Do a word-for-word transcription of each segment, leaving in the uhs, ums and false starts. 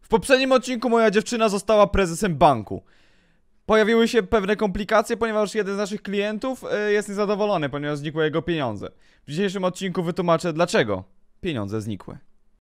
poprzednim odcinku moja dziewczyna została prezesem banku. Pojawiły się pewne komplikacje, ponieważ jeden z naszych klientów y, jest niezadowolony, ponieważ znikły jego pieniądze. W dzisiejszym odcinku wytłumaczę, dlaczego pieniądze znikły.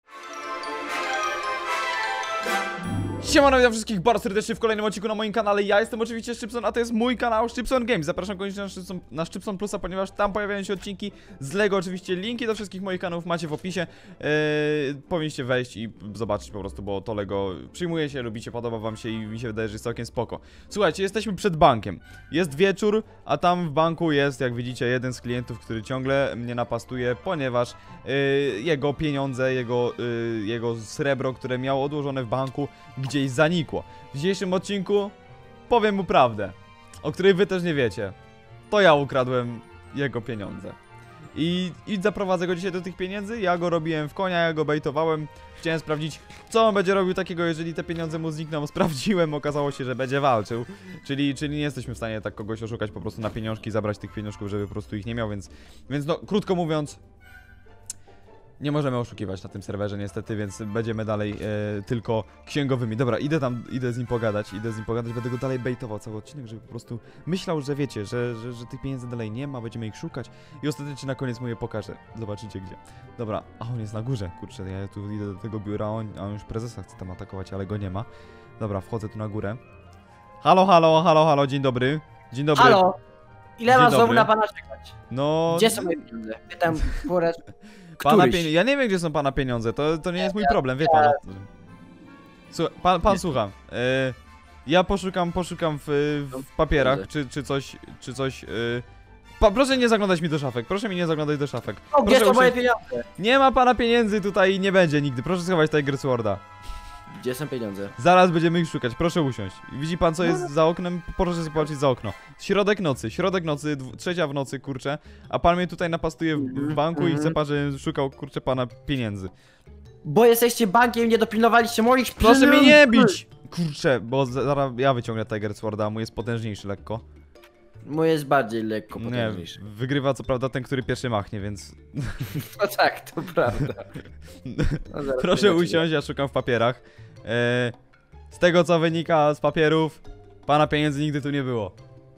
Siemano, witam wszystkich bardzo serdecznie w kolejnym odcinku na moim kanale. Ja jestem oczywiście Szczypson, a to jest mój kanał Szczypson Games. Zapraszam koniecznie na Szczypson, na Szczypson Plusa, ponieważ tam pojawiają się odcinki z Lego. Oczywiście linki do wszystkich moich kanałów macie w opisie. Yy, powinniście wejść i zobaczyć po prostu, bo to Lego przyjmuje się, lubicie, podoba wam się i mi się wydaje, że jest całkiem spoko. Słuchajcie, jesteśmy przed bankiem. Jest wieczór, a tam w banku jest, jak widzicie, jeden z klientów, który ciągle mnie napastuje, ponieważ yy, jego pieniądze, jego, yy, jego srebro, które miał odłożone w banku, gdzieś zanikło. W dzisiejszym odcinku powiem mu prawdę, o której wy też nie wiecie. To ja ukradłem jego pieniądze. I, I zaprowadzę go dzisiaj do tych pieniędzy. Ja go robiłem w konia, ja go bejtowałem. Chciałem sprawdzić, co on będzie robił takiego, jeżeli te pieniądze mu znikną. Sprawdziłem, okazało się, że będzie walczył. Czyli, czyli nie jesteśmy w stanie tak kogoś oszukać po prostu na pieniążki, zabrać tych pieniążków, żeby po prostu ich nie miał, więc, więc no, krótko mówiąc, nie możemy oszukiwać na tym serwerze niestety, więc będziemy dalej e, tylko księgowymi. Dobra, idę tam, idę z nim pogadać, idę z nim pogadać, będę go dalej bejtował cały odcinek, żeby po prostu myślał, że wiecie, że, że, że tych pieniędzy dalej nie ma, będziemy ich szukać i ostatecznie na koniec mu je pokażę. Zobaczycie gdzie. Dobra, a on jest na górze, kurczę, ja tu idę do tego biura, a on, a on już prezesa chce tam atakować, ale go nie ma. Dobra, wchodzę tu na górę. Halo, halo, halo, halo, dzień dobry. Dzień dobry. Halo, ile Dzień mam znowu dobry. na pana czekać? No... Gdzie są moje pieniądze? Pytam po raz... Pana Któryś. pieniądze. Ja nie wiem, gdzie są pana pieniądze, to, to nie jest mój problem, wie pan. Słuchaj, pan, pan słucha. E, ja poszukam, poszukam w, w papierach, czy, czy coś, czy coś. E, pa, proszę nie zaglądać mi do szafek, proszę mi nie zaglądać do szafek. O, gdzie Proszę są moje usiąść- pieniądze? Nie ma pana pieniędzy tutaj i nie będzie nigdy, proszę schować Tiger Sworda. Gdzie są pieniądze? Zaraz będziemy ich szukać, proszę usiąść. Widzi pan co jest za oknem? Proszę sobie popatrzeć za okno. Środek nocy, środek nocy, dwu, trzecia w nocy, kurczę. A pan mnie tutaj napastuje w, w banku i chce pan, żebym szukał, kurczę, pana pieniędzy. Bo jesteście bankiem i nie dopilnowaliście moich Proszę pieniędzy! mnie nie bić! Kurczę, bo zaraz ja wyciągnę Tiger Sworda, a mój jest potężniejszy lekko. Mój jest bardziej lekko Nie, potężniejszy. wygrywa co prawda ten, który pierwszy machnie, więc... No tak, to prawda. No zaraz Proszę zobaczymy. usiąść, ja szukam w papierach. E, z tego co wynika z papierów, pana pieniędzy nigdy tu nie było.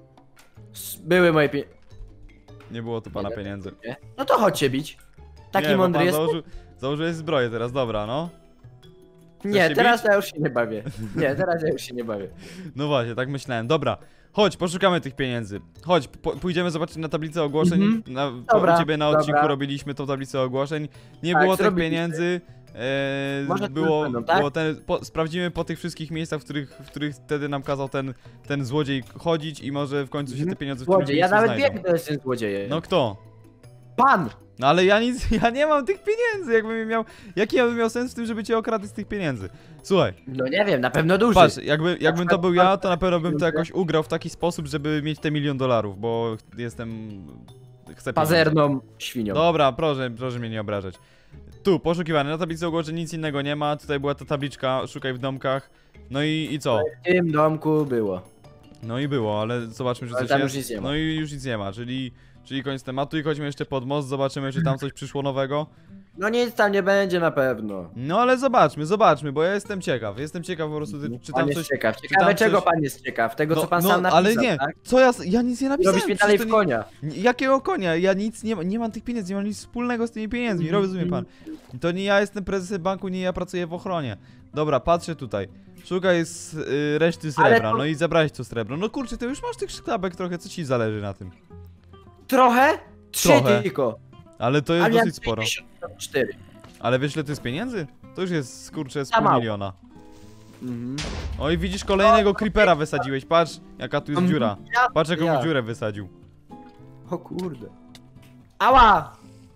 Były moje pieniądze. Nie było tu pana Nie, pieniędzy. No to chodźcie bić. Taki nie, bo mądry pan jest. Założył, założyłeś zbroję teraz, dobra, no. Nie, Chcesz się teraz bić? ja już się nie bawię. Nie, teraz ja już się nie bawię. No właśnie, tak myślałem. Dobra, chodź, poszukamy tych pieniędzy. Chodź, po, pójdziemy zobaczyć na tablicę ogłoszeń. Mhm. Na, Dobra, u ciebie na odcinku dobra. robiliśmy tą tablicę ogłoszeń. Nie Tak, było tych zrobiliśmy. pieniędzy. E, Może tu było, już będą, tak? było ten, po, sprawdzimy po tych wszystkich miejscach, w których, w których wtedy nam kazał ten, ten złodziej chodzić i może w końcu się te pieniądze w którymś Złodziej, ja miejscu nawet znajdą. wiem, kto jest tym złodziejem. No kto? Pan! No ale ja nic, ja nie mam tych pieniędzy, jakbym miał, jaki ja bym miał sens w tym, żeby cię okradać z tych pieniędzy? Słuchaj, No nie wiem, na pewno duży. patrz, jakby, jakbym to był ja, to na pewno bym to pieniądze. jakoś ugrał w taki sposób, żeby mieć te milion dolarów, bo jestem, chcę pieniędzy. Pazerną świnią. Dobra, proszę, proszę mnie nie obrażać. Tu, poszukiwany, na tablicy ogłoszeń nic innego nie ma, tutaj była ta tabliczka, szukaj w domkach, no i, i co? W tym domku było. No i było, ale zobaczmy, czy Ale coś tam jest. już nic nie ma. No i już nic nie ma, czyli, czyli koniec tematu i chodźmy jeszcze pod most, zobaczymy, czy tam coś przyszło nowego. No nic tam nie będzie na pewno. No ale zobaczmy, zobaczmy, bo ja jestem ciekaw, jestem ciekaw po prostu, czy Pan tam jest coś... ciekaw. czy Ciekawe tam czego coś- pan jest ciekaw? Tego No, co pan no, sam napisał, ale nie, tak? co ja, ja nic nie napisałem. Robisz mnie dalej przecież w to nie- konia. Jakiego konia? Ja nic nie, nie mam tych pieniędzy, nie mam nic wspólnego z tymi pieniędzmi, Mhm. rozumie pan? To nie ja jestem prezesem banku, nie ja pracuję w ochronie. Dobra, patrzę tutaj. Szukaj z, y, reszty srebra, to- no i zabrałeś to srebro. No kurczę, ty już masz tych sztabek trochę, co ci zależy na tym? Trochę? Trzy Trochę. tylko. Ale to jest Ale ja dosyć sporo. pięćdziesiąt cztery. Ale wiesz ile to jest pieniędzy? To już jest, kurczę, z Za pół mało. miliona. Mhm. Oj, widzisz, kolejnego creepera wysadziłeś, patrz, jaka tu jest dziura. Ja, Patrz, jaką ja. dziurę wysadził. O kurde. Ała!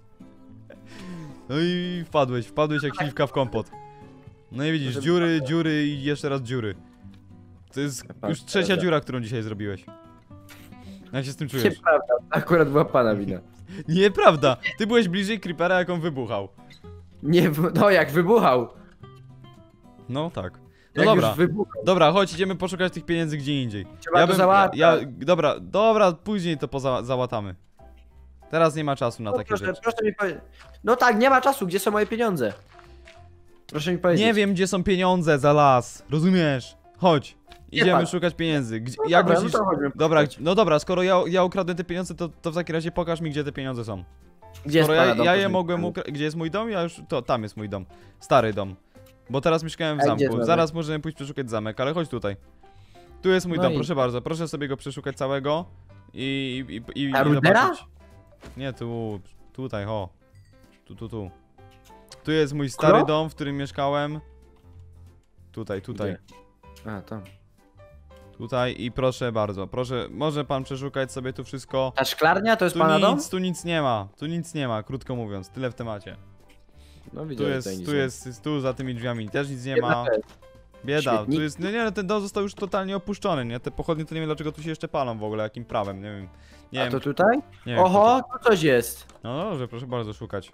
No i wpadłeś, wpadłeś jak śliwka w kompot. No i widzisz, dziury, dziury i jeszcze raz dziury. To jest Pan już trzecia prawda. dziura, którą dzisiaj zrobiłeś. Jak się z tym czujesz? Nieprawda, akurat była pana wina. Nieprawda! Ty byłeś bliżej creepera, jak on wybuchał. Nie, no jak wybuchał. No tak. No Jak dobra, już wybuchał. dobra, chodź, idziemy poszukać tych pieniędzy gdzie indziej. Trzeba to załatwiać. ja, ja, dobra, dobra, później to poza, załatamy. Teraz nie ma czasu na No takie proszę, rzeczy. proszę mi powiedzieć. No tak, nie ma czasu, gdzie są moje pieniądze? Proszę mi powiedzieć. Nie wiem, gdzie są pieniądze za las. Rozumiesz? Chodź. Idziemy pan. szukać pieniędzy. Gdzie, No jak dobra, myślisz... no to chodźmy Dobra, poszukać. no dobra, skoro ja, ja ukradłem te pieniądze, to, to w takim razie pokaż mi, gdzie te pieniądze są. Gdzie jest Skoro ja, pana dom, ja proszę je mi mogłem powiedzieć? ukraść. Gdzie jest mój dom? Ja już. To tam jest mój dom. Stary dom. Bo teraz mieszkałem w A gdzie jest zamku. nowy? Zaraz możemy pójść przeszukać zamek, ale chodź tutaj. Tu jest mój No dom, i- proszę bardzo. Proszę sobie go przeszukać całego i. i, i, i A Rudera? zobaczyć. Nie, tu. Tutaj, ho. Tu, tu, tu. Tu jest mój stary Kro? dom, w którym mieszkałem. Tutaj, tutaj. Gdzie? A, tam. Tutaj i proszę bardzo. Proszę, może pan przeszukać sobie tu wszystko. Ta szklarnia to jest Tu pana dom? nic, tu nic nie ma. Tu nic nie ma, krótko mówiąc. Tyle w temacie. No Tu widziałem, jest, tutaj nic tu nie ma. jest, tu za tymi drzwiami też nic nie Jedna ma. też. Bieda, Śmietnik. tu jest, no nie, no ten dom został już totalnie opuszczony, nie? Te pochodnie to nie wiem dlaczego tu się jeszcze palą w ogóle, jakim prawem, nie wiem. Nie A wiem, to tutaj? nie wiem. kto Oho, tu coś jest. To... No dobrze, proszę bardzo szukać.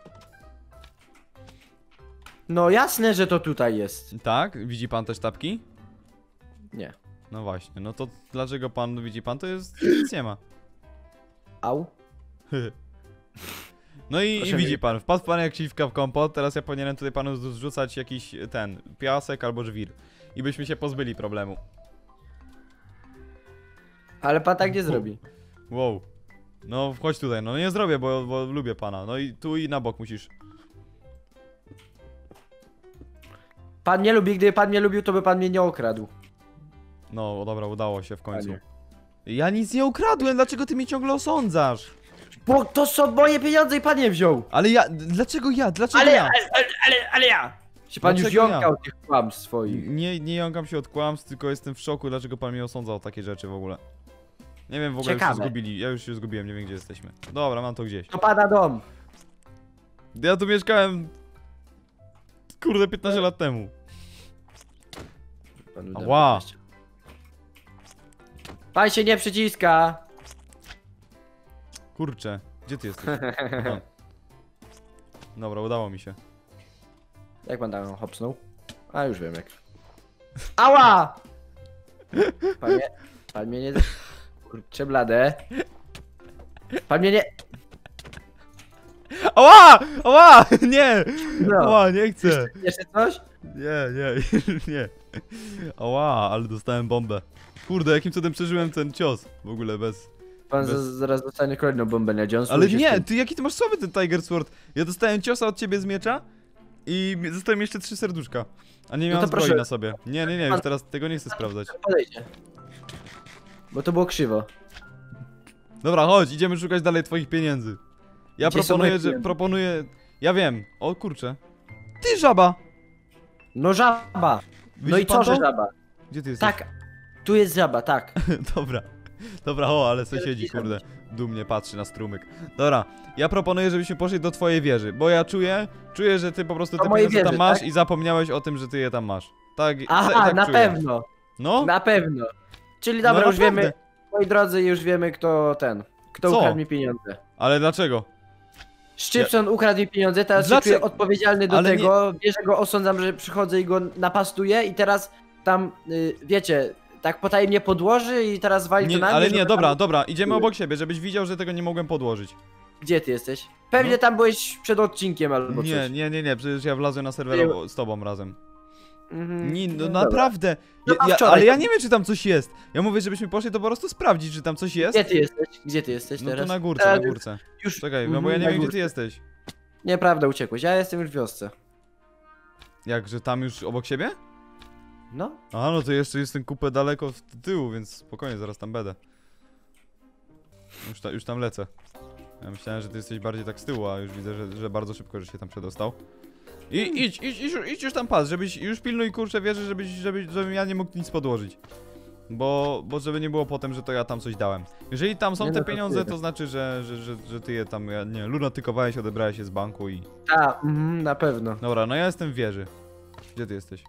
No jasne, że to tutaj jest. Tak? Widzi pan te sztabki? Nie. No właśnie, no to dlaczego pan, widzi pan, to jest, nic nie ma. Au. No i, i Proszę widzi mi- pan, wpadł pan jak śliwka w kompot, teraz ja powinienem tutaj panu zrzucać jakiś ten, piasek albo żwir. I byśmy się pozbyli problemu. Ale pan tak nie zrobi. Wow. No wchodź tutaj, no nie zrobię, bo, bo lubię pana. No i tu i na bok musisz. Pan nie lubi, gdyby pan nie lubił, to by pan mnie nie okradł. No dobra, udało się w końcu. Panie. Ja nic nie ukradłem, dlaczego ty mnie ciągle osądzasz? Bo to są moje pieniądze i pan je wziął. Ale ja, dlaczego ja, dlaczego Ale, ja? ale, ale, ale, ale ja. Się pan już Dlaczego ja? jąkał tych kłamstw swoich. Nie, nie jąkam się od kłamstw, tylko jestem w szoku, dlaczego pan mnie osądza o takie rzeczy w ogóle. Nie wiem, w ogóle już się Ciekawe. zgubili, ja już się zgubiłem, nie wiem gdzie jesteśmy. Dobra, mam to gdzieś. To pana dom. Ja tu mieszkałem... Kurde, piętnaście lat temu. Panu dam Ała. piętnaście. Pan się nie przyciska. Kurczę, gdzie ty jesteś? Aha. Dobra, udało mi się. Jak pan tam hopsnął? A już wiem jak. Ała! Panie, pan mnie nie... Kurczę blade. Pan mnie nie... Ała! Ała! Nie! No. Ała, nie chcę! Jeszcze coś? Nie, nie, nie. Ała, ale dostałem bombę. Kurde, jakim cudem przeżyłem ten cios? W ogóle bez... Pan Bez- za- zaraz dostanie kolejną bombę na dziąsło. Ale i się nie, skończy. ty jaki ty masz słaby ten Tiger Sword? Ja dostałem ciosa od ciebie z miecza i zostałem jeszcze trzy serduszka. A nie No miałem to zbroi proszę. na sobie. Nie, nie, nie, już teraz tego nie chcę sprawdzać. Podejdzie. Bo to było krzywo. Dobra, chodź, idziemy szukać dalej twoich pieniędzy. Ja Gdzie są proponuję, moje że pieniądze? proponuję... Ja wiem. O kurczę. Ty żaba! No żaba! No Widzi i pan co, że to? żaba? Gdzie ty jesteś? Tak. Tu jest żaba, tak. Dobra. Dobra, o, ale se siedzi, kurde. Dumnie patrzy na strumyk. Dobra, ja proponuję, żebyśmy poszli do twojej wieży, bo ja czuję, czuję, że ty po prostu Do te mojej pieniądze tam wieży, masz tak? i zapomniałeś o tym, że ty je tam masz. Tak, Aha, tak, tak na czuję. pewno. No? Na pewno. Czyli No dobra, już naprawdę. wiemy, moi drodzy, już wiemy kto ten. Kto Co? ukradł mi pieniądze. Ale dlaczego? Szczypson ukradł mi pieniądze, teraz Dlaczego? się czuję odpowiedzialny do Ale tego. Bierze go, osądzam, że przychodzę i go napastuję i teraz tam, y, wiecie, tak potajemnie podłoży i teraz wali to Nie, na mnie. ale żeby nie, dobra, tam... dobra, idziemy obok siebie, żebyś widział, że tego nie mogłem podłożyć. Gdzie ty jesteś? Pewnie No. tam byłeś przed odcinkiem albo Nie, coś. nie, nie, nie, przecież ja wlazłem na serwer Ty- z tobą razem. Mhm. Nie, no Dobra. naprawdę. No Ja, a ja, wczoraj ale ja to- nie wiem, czy tam coś jest. Ja mówię, żebyśmy poszli to po prostu sprawdzić, czy tam coś jest. Gdzie ty jesteś? Gdzie ty jesteś No teraz? tu na górce, Teraz na już- górce. Już... Czekaj, no bo ja nie Mhm, wiem, na gdzie ty górce. jesteś. Nieprawda, uciekłeś. Ja jestem już w wiosce. Jak, że tam już obok siebie? No. A, no to jeszcze jestem kupę daleko w tyłu, więc spokojnie, zaraz tam będę. Już, ta, już tam lecę. Ja myślałem, że ty jesteś bardziej tak z tyłu, a już widzę, że, że bardzo szybko, że się tam przedostał. I idź, idź, idź, idź już tam patrz, żebyś, już pilnuj kurczę wieży, żebyś, żebyś, żebym ja nie mógł nic podłożyć. Bo, bo żeby nie było potem, że to ja tam coś dałem. Jeżeli tam są Nie, te no to pieniądze, tyle. to znaczy, że, że, że, że ty je tam, ja, nie lunatykowałeś, odebrałeś je z banku i... Tak, mhm, na pewno. Dobra, no ja jestem w wieży. Gdzie ty jesteś?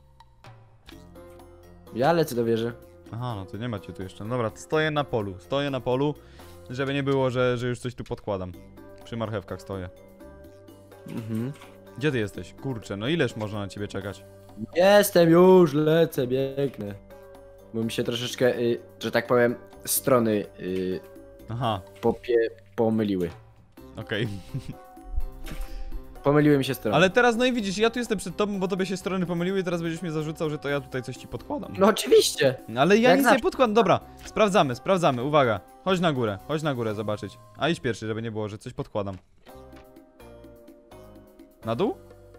Ja lecę do wieży. Aha, no to nie macie tu jeszcze. No dobra, stoję na polu. Stoję na polu, żeby nie było, że, że już coś tu podkładam. Przy marchewkach stoję. Mhm. Gdzie ty jesteś? Kurczę, no ileż można na ciebie czekać? Jestem już, lecę, biegnę. Bo mi się troszeczkę, y, że tak powiem, strony y, Aha, popie, pomyliły. okej. Pomyliły mi się strony. Ale teraz, no i widzisz, ja tu jestem przed tobą, bo tobie się strony pomyliły i teraz będziesz mnie zarzucał, że to ja tutaj coś ci podkładam. No oczywiście. Ale ja jak nic zawsze. nie podkładam. Dobra, sprawdzamy, sprawdzamy, uwaga. Chodź na górę, chodź na górę zobaczyć. A idź pierwszy, żeby nie było, że coś podkładam. Na dół?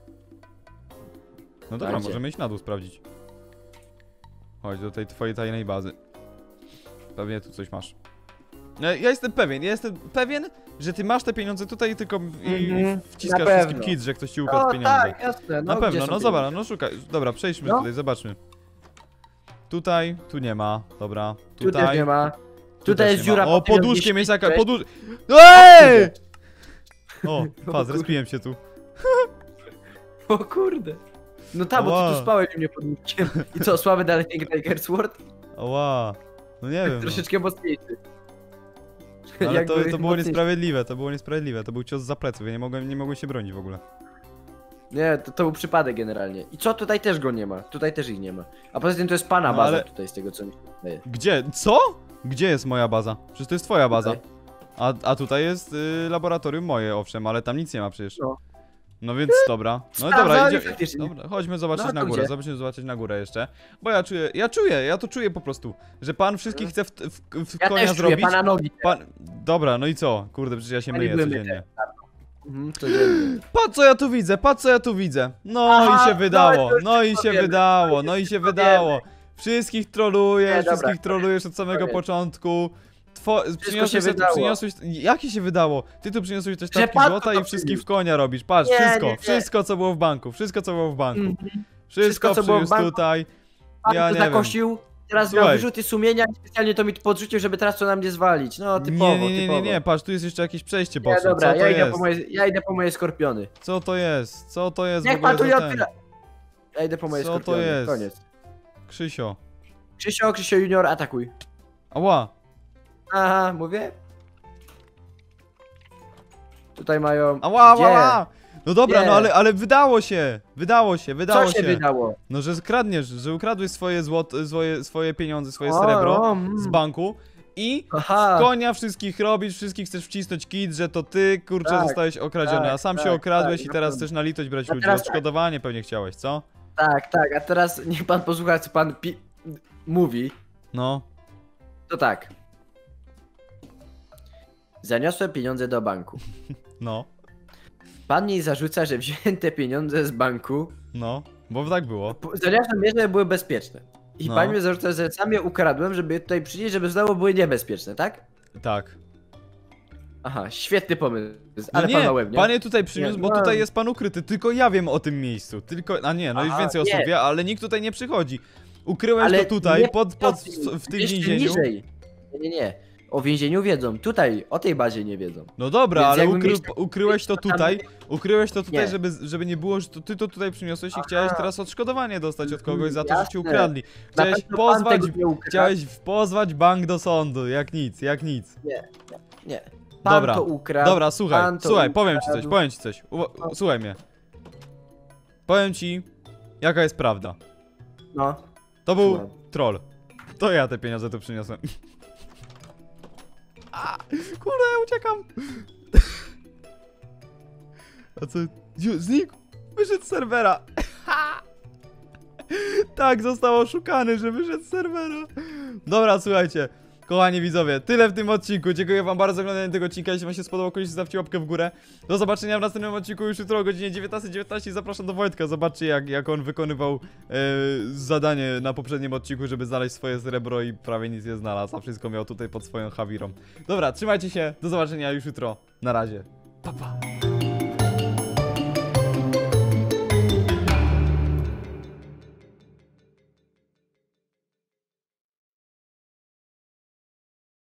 No dobra, Dajcie. możemy iść na dół sprawdzić. Chodź do tej twojej tajnej bazy. Pewnie tu coś masz. Ja, ja jestem pewien, ja jestem pewien, że ty masz te pieniądze tutaj i tylko w, i, Mhm, i wciskasz na wszystkim pewno. kit, że ktoś ci ukradł No pieniądze. tak, jasne. No, Na gdzie pewno, są no zobacz, pieniądze? no szukaj. Dobra, przejdźmy No. tutaj, zobaczmy. Tutaj, tu nie ma, dobra. Tu też Tutaj. nie ma. tu Tutaj też jest nie ma. dziura. O, pod tym, poduszkiem gdzie jest jaka, śpisz. podóż... Ej! O, O pas, kurde. respiłem się tu. O kurde. No tak, bo ty Ała. tu spałeś u mnie pod łóżkiem. I co, słaby dalej Tiger Sword? Oła. No nie wiem, no. Troszeczkę mocniejszy. Ale Jakby to, to było mocniejszy. niesprawiedliwe, to było niesprawiedliwe. To był cios za pleców, ja nie mogłem, nie mogłem się bronić w ogóle. Nie, to, to był przypadek generalnie. I co, tutaj też go nie ma. Tutaj też ich nie ma. A poza tym to jest pana No, baza ale- tutaj z tego co mi się wydaje. Gdzie? Co? Gdzie jest moja baza? Przecież to jest twoja baza. Tutaj. A, a tutaj jest y, laboratorium moje, owszem, ale tam nic nie ma przecież. No. No więc dobra. No i Sprawdzam, dobra, i idzie... faktycznie. dobra, chodźmy zobaczyć No, na to górę, gdzie? zobaczymy zobaczyć na górę jeszcze. Bo ja czuję, ja czuję, ja to czuję po prostu, że pan wszystkich chce w, w, w Ja konia też czuję, zrobić. pana nogi. Pan... Dobra, no i co? Kurde, przecież ja się Ja myję nie byłem codziennie. Mhm, codziennie. Patrz co ja tu widzę, patrz co ja tu widzę. No Aha, i się wydało, no, to już no i się wszystko wiemy. wydało, no i się wydało. Wszystkich trolujesz, Nie, dobra. wszystkich trolujesz od samego Koniec. początku. Two... Przyniosłeś, się sobie- wydało. przyniosłeś... Jakie się wydało? Ty tu przyniosłeś też Że tapki pan złota to i wszystkich w przyniósł. konia robisz. Patrz, Nie, wszystko, nie, nie. wszystko co było w banku, wszystko co było w banku. Mhm. Wszystko, Wszystko, co było w przyniósł banku. tutaj. Pan Ja to nie wiem. zakosił, teraz Słuchaj. miał wyrzuty sumienia i specjalnie to mi podrzucił, żeby teraz to na mnie zwalić. No typowo, Nie, nie, nie, nie, typowo. nie, patrz, tu jest jeszcze jakieś przejście Nie, boczne. dobra, Co to ja idę, jest? po moje, ja idę po moje skorpiony. Co to jest? Co to jest w Niech ogóle pan tu za nie ten? otwiera. Ja idę po moje Co to skorpiony, jest? koniec. Krzysio. Krzysio, Krzysio Junior, atakuj. Ała. Aha, mówię? Tutaj mają... Ała, ała, Gdzie? ała. No dobra, Gdzie? no ale, ale wydało się. Wydało się, wydało Co się wydało? No, że kradniesz, że ukradłeś swoje złoto, swoje, swoje pieniądze, swoje O, srebro o, mm. z banku i Aha. konia wszystkich robisz, wszystkich chcesz wcisnąć kit, że to ty, kurczę, Tak, zostałeś okradziony, tak, a sam tak, się okradłeś tak, i na teraz pewno. chcesz na litość brać A ludzi. teraz tak. Odszkodowanie pewnie chciałeś, co? Tak, tak, a teraz niech pan posłucha, co pan pi... mówi. No. To tak. Zaniosłem pieniądze do banku. No, Pan mi zarzuca, że wziąłem te pieniądze z banku. no, bo tak było. Po- Zaniosłem je, żeby były bezpieczne. I No. pan mi zarzuca, że sam je ukradłem, żeby je tutaj przynieść, żeby znowu były niebezpieczne, tak? Tak. Aha, świetny pomysł. No Ale nie, pan ma łeb, nie? panie tutaj przyniósł, Nie, bo no. tutaj jest pan ukryty, tylko ja wiem o tym miejscu, tylko, a nie, no już Aha, więcej osób nie. wie, ale nikt tutaj nie przychodzi. Ukryłeś Ale to tutaj, nie pod, pod, w, pod- w tym jeszcze więzieniu. Niżej. Nie, nie, nie. O więzieniu wiedzą. Tutaj, o tej bazie nie wiedzą. No dobra, Więc ale jakby ukry, mieć tak- ukryłeś to mieć tam- tutaj, ukryłeś to tutaj, Nie. żeby, żeby nie było, że to ty to tutaj przyniosłeś i Aha. chciałeś teraz odszkodowanie dostać od kogoś za to, że ci Jasne. ukradli. Na Chciałeś pewno pan pozwać, tego nie ukradł. chciałeś pozwać bank do sądu, jak nic, jak nic. Nie. Pan Dobra, to ukradł. Dobra, słuchaj, pan to słuchaj, powiem ci coś, ukradł. powiem ci coś, Uwa słuchaj mnie. Powiem ci, jaka jest prawda. No. To był Słucham. troll. To ja te pieniądze tu przyniosłem. A, kurde, ja uciekam. A co? Ju- Znikł? Wyszedł z serwera. Tak, został oszukany, że wyszedł z serwera. Dobra, słuchajcie. Kochani widzowie, tyle w tym odcinku. Dziękuję wam bardzo za oglądanie tego odcinka. Jeśli wam się spodobał, koniecznie zostawcie łapkę w górę. Do zobaczenia w następnym odcinku już jutro o godzinie dziewiętnastej dziewiętnaście. Zapraszam do Wojtka. Zobaczcie jak, jak on wykonywał e, zadanie na poprzednim odcinku, żeby znaleźć swoje srebro i prawie nic nie znalazł, a wszystko miał tutaj pod swoją hawirą. Dobra, trzymajcie się. Do zobaczenia już jutro. Na razie. Pa, pa.